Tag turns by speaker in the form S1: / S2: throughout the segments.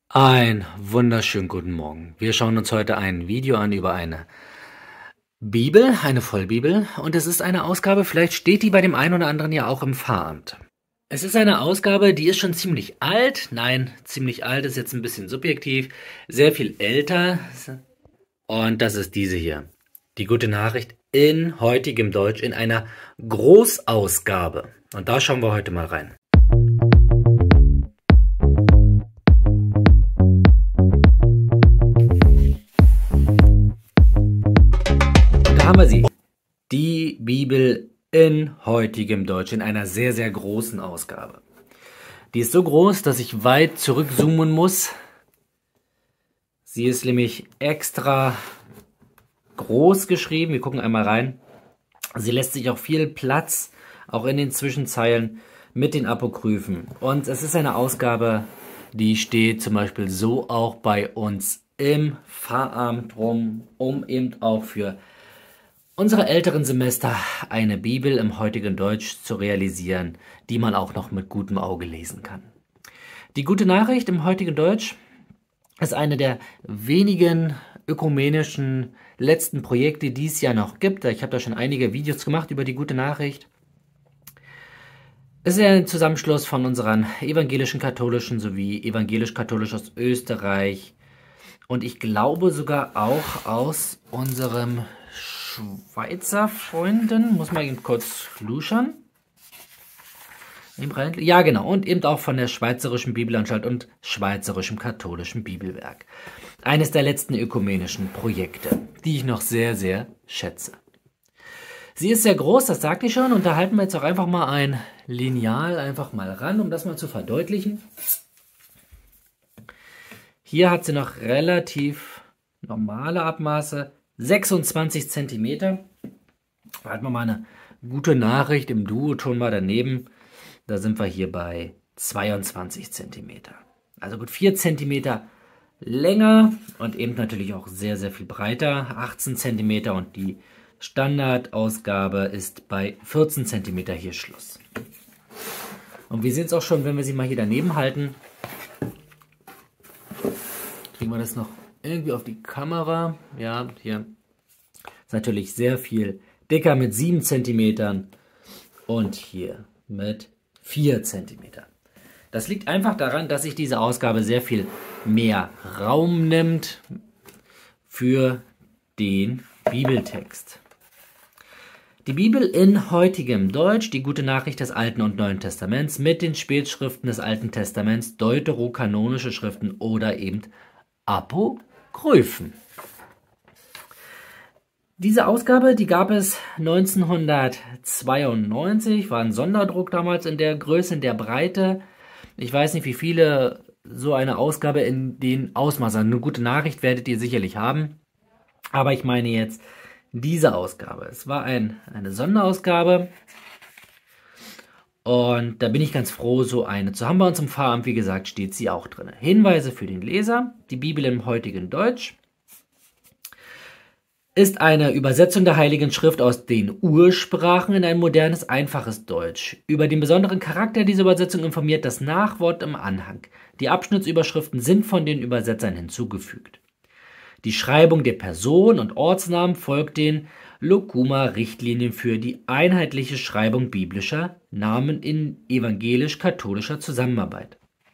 S1: Ein wunderschönen guten Morgen. Wir schauen uns heute ein Video an über eine Bibel, eine Vollbibel, und es ist eine Ausgabe, vielleicht steht die bei dem einen oder anderen ja auch im Pfarramt. Es ist eine Ausgabe, die ist schon ziemlich alt. Nein, ziemlich alt ist jetzt ein bisschen subjektiv, sehr viel älter. Und das ist diese hier. Die gute Nachricht in heutigem Deutsch in einer Großausgabe. Und da schauen wir heute mal rein. Haben wir sie. Die Bibel in heutigem Deutsch, in einer sehr, sehr großen Ausgabe. Die ist so groß, dass ich weit zurückzoomen muss. Sie ist nämlich extra groß geschrieben. Wir gucken einmal rein. Sie lässt sich auch viel Platz, auch in den Zwischenzeilen, mit den Apokryphen. Und es ist eine Ausgabe, die steht zum Beispiel so auch bei uns im Pfarramt rum, um eben auch für unsere älteren Semester eine Bibel im heutigen Deutsch zu realisieren, die man auch noch mit gutem Auge lesen kann. Die gute Nachricht im heutigen Deutsch ist eine der wenigen ökumenischen letzten Projekte, die es ja noch gibt. Ich habe da schon einige Videos gemacht über die gute Nachricht. Es ist ein Zusammenschluss von unseren evangelischen Katholischen sowie evangelisch-katholisch aus Österreich und ich glaube sogar auch aus unserem Schweizer Freunden, muss man eben kurz luschern. Ja, genau, und eben auch von der Schweizerischen Bibelanstalt und Schweizerischem Katholischen Bibelwerk. Eines der letzten ökumenischen Projekte, die ich noch sehr, sehr schätze. Sie ist sehr groß, das sagte ich schon, und da halten wir jetzt auch einfach mal ein Lineal einfach mal ran, um das mal zu verdeutlichen. Hier hat sie noch relativ normale Abmaße. 26 cm. Da hat man mal eine gute Nachricht im Duoton mal daneben. Da sind wir hier bei 22 cm. Also gut 4 cm länger und eben natürlich auch sehr, sehr viel breiter. 18 cm und die Standardausgabe ist bei 14 cm hier Schluss. Und wir sehen es auch schon, wenn wir sie mal hier daneben halten. Kriegen wir das noch irgendwie auf die Kamera. Ja, hier ist natürlich sehr viel dicker mit 7 cm und hier mit 4 cm. Das liegt einfach daran, dass sich diese Ausgabe sehr viel mehr Raum nimmt für den Bibeltext. Die Bibel in heutigem Deutsch, die gute Nachricht des Alten und Neuen Testaments mit den Spätschriften des Alten Testaments, deuterokanonische Schriften oder eben Apokryphen. Diese Ausgabe, die gab es 1992, war ein Sonderdruck damals in der Größe, in der Breite. Ich weiß nicht, wie viele so eine Ausgabe in den Ausmaßen. Eine gute Nachricht werdet ihr sicherlich haben. Aber ich meine jetzt diese Ausgabe. Es war eine Sonderausgabe. Und da bin ich ganz froh, so eine zu haben. Bei uns im Pfarramt, wie gesagt, steht sie auch drin. Hinweise für den Leser. Die Bibel im heutigen Deutsch ist eine Übersetzung der Heiligen Schrift aus den Ursprachen in ein modernes, einfaches Deutsch. Über den besonderen Charakter dieser Übersetzung informiert das Nachwort im Anhang. Die Abschnittsüberschriften sind von den Übersetzern hinzugefügt. Die Schreibung der Person- und Ortsnamen folgt den Locuma-Richtlinien für die einheitliche Schreibung biblischer Namen in evangelisch-katholischer Zusammenarbeit.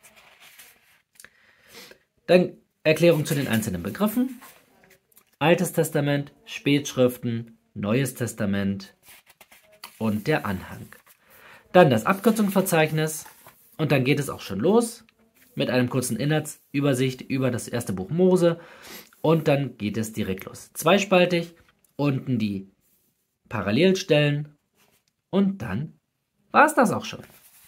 S1: Dann Erklärung zu den einzelnen Begriffen. Altes Testament, Spätschriften, Neues Testament und der Anhang. Dann das Abkürzungsverzeichnis und dann geht es auch schon los mit einem kurzen Inhaltsübersicht über das erste Buch Mose und dann geht es direkt los. Zweispaltig, unten die Parallelstellen und dann war es das auch schon.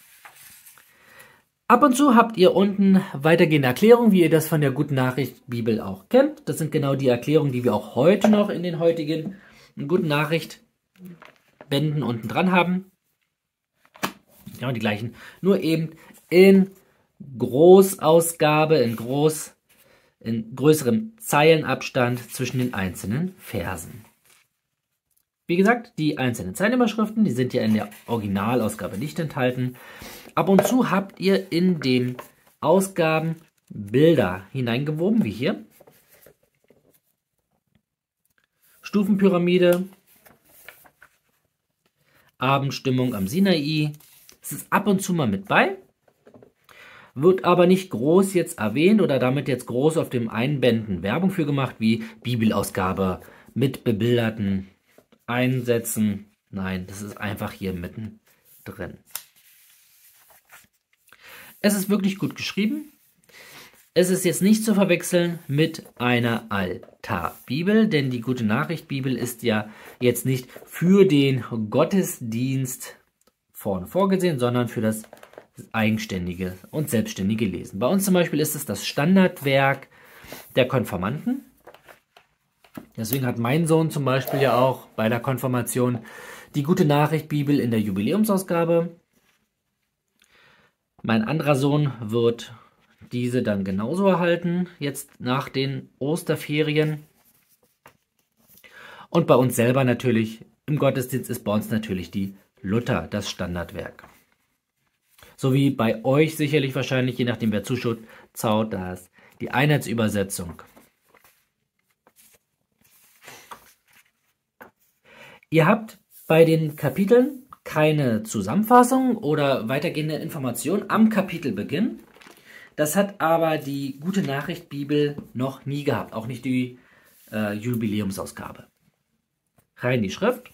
S1: Ab und zu habt ihr unten weitergehende Erklärungen, wie ihr das von der Guten Nachricht Bibel auch kennt. Das sind genau die Erklärungen, die wir auch heute noch in den heutigen Guten Nachricht Bänden unten dran haben. Genau die gleichen, nur eben in Großausgabe, in größerem Zeilenabstand zwischen den einzelnen Versen. Wie gesagt, die einzelnen Zeilenüberschriften, die sind ja in der Originalausgabe nicht enthalten. Ab und zu habt ihr in den Ausgaben Bilder hineingewoben, wie hier. Stufenpyramide, Abendstimmung am Sinai. Es ist ab und zu mal mit bei, wird aber nicht groß jetzt erwähnt oder damit jetzt groß auf dem Einbänden Werbung für gemacht, wie Bibelausgabe mit bebilderten Einsätzen. Nein, das ist einfach hier mitten drin. Es ist wirklich gut geschrieben. Es ist jetzt nicht zu verwechseln mit einer Altarbibel, denn die Gute-Nachricht-Bibel ist ja jetzt nicht für den Gottesdienst vorne vorgesehen, sondern für das eigenständige und selbstständige Lesen. Bei uns zum Beispiel ist es das Standardwerk der Konfirmanden. Deswegen hat mein Sohn zum Beispiel ja auch bei der Konfirmation die Gute-Nachricht-Bibel in der Jubiläumsausgabe. Mein anderer Sohn wird diese dann genauso erhalten, jetzt nach den Osterferien. Und bei uns selber natürlich, im Gottesdienst ist bei uns natürlich die Luther, das Standardwerk. So wie bei euch sicherlich wahrscheinlich, je nachdem wer zuschaut, das die Einheitsübersetzung. Ihr habt bei den Kapiteln keine Zusammenfassung oder weitergehende Informationen am Kapitelbeginn. Das hat aber die Gute-Nachricht-Bibel noch nie gehabt, auch nicht die Jubiläumsausgabe. Rein die Schrift.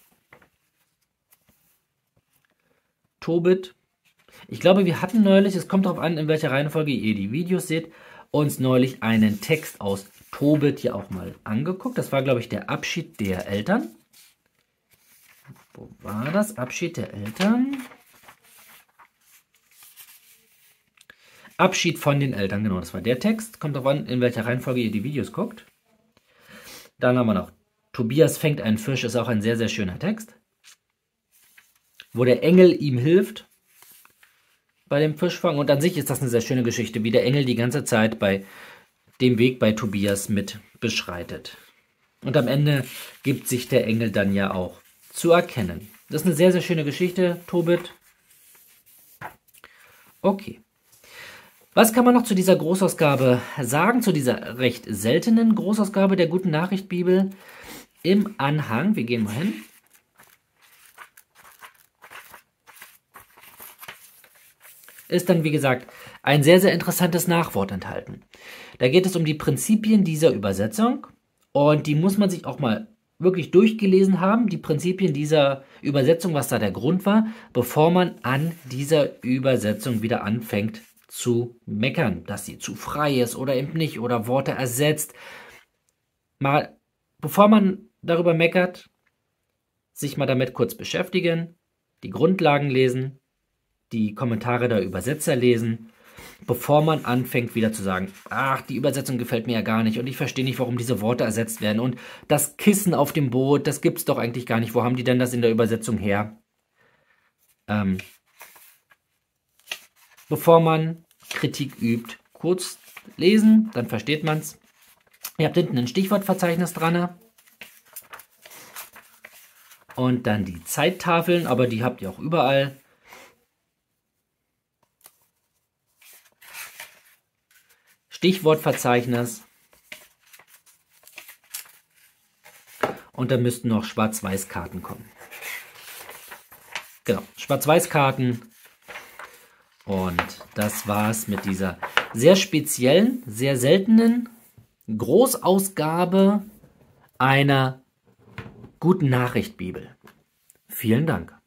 S1: Tobit. Ich glaube, wir hatten neulich, es kommt darauf an, in welcher Reihenfolge ihr die Videos seht, uns neulich einen Text aus Tobit hier auch mal angeguckt. Das war, glaube ich, der Abschied der Eltern. Wo war das? Abschied der Eltern. Abschied von den Eltern, genau, das war der Text. Kommt darauf an, in welcher Reihenfolge ihr die Videos guckt. Dann haben wir noch Tobias fängt einen Fisch, ist auch ein sehr, sehr schöner Text. Wo der Engel ihm hilft bei dem Fischfang. Und an sich ist das eine sehr schöne Geschichte, wie der Engel die ganze Zeit bei dem Weg bei Tobias mit beschreitet. Und am Ende gibt sich der Engel dann ja auch zu erkennen. Das ist eine sehr, sehr schöne Geschichte, Tobit. Okay. Was kann man noch zu dieser Großausgabe sagen, zu dieser recht seltenen Großausgabe der Gute-Nachricht-Bibel? Im Anhang, wir gehen mal hin, ist dann, wie gesagt, ein sehr, sehr interessantes Nachwort enthalten. Da geht es um die Prinzipien dieser Übersetzung und die muss man sich auch mal wirklich durchgelesen haben, die Prinzipien dieser Übersetzung, was da der Grund war, bevor man an dieser Übersetzung wieder anfängt zu meckern, dass sie zu frei ist oder eben nicht oder Worte ersetzt. Mal, bevor man darüber meckert, sich mal damit kurz beschäftigen, die Grundlagen lesen, die Kommentare der Übersetzer lesen, bevor man anfängt wieder zu sagen, ach, die Übersetzung gefällt mir ja gar nicht und ich verstehe nicht, warum diese Worte ersetzt werden und das Kissen auf dem Boot, das gibt's doch eigentlich gar nicht. Wo haben die denn das in der Übersetzung her? Bevor man Kritik übt, kurz lesen, dann versteht man's. Ihr habt hinten ein Stichwortverzeichnis dran. Und dann die Zeittafeln, aber die habt ihr auch überall. Stichwortverzeichnis. Und da müssten noch Schwarz-Weiß-Karten kommen. Genau, Schwarz-Weiß-Karten. Und das war's mit dieser sehr speziellen, sehr seltenen Großausgabe einer Guten-Nachricht-Bibel. Vielen Dank.